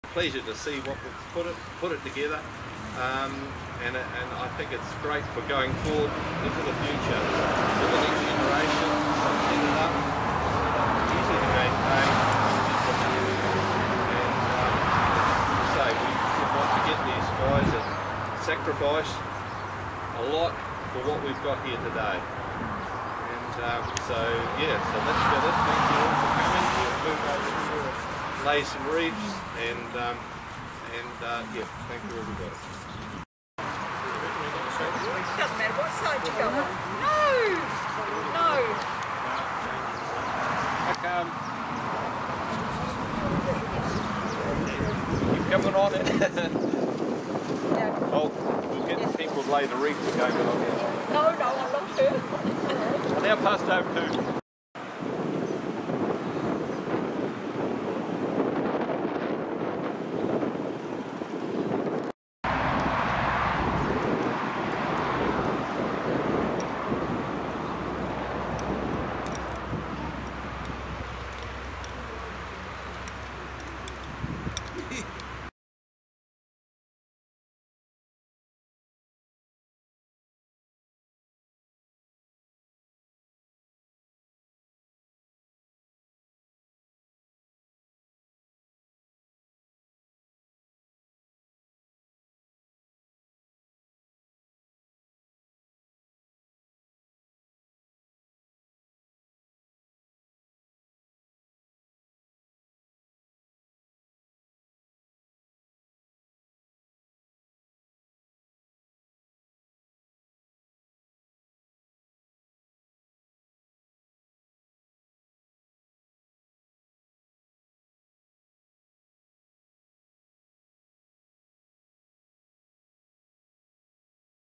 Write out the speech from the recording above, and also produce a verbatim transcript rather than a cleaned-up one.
pleasure to see what we've put it put it together, um, and and I think it's great for going forward into the future for the next generation. Set it up, easy to maintain, and um, so we, we want to get these guys that sacrifice a lot for what we've got here today. And um, so yeah, so that's about it. Thank you all for coming. We'll move over here and lay some reefs, and um, and uh, yeah, thank you everybody. Doesn't matter what side you go on. No! No! Okay. Keep coming on it. Yeah. Oh, we'll get the people to lay the reefs going on here. No, no, I'm not sure. Now passed over to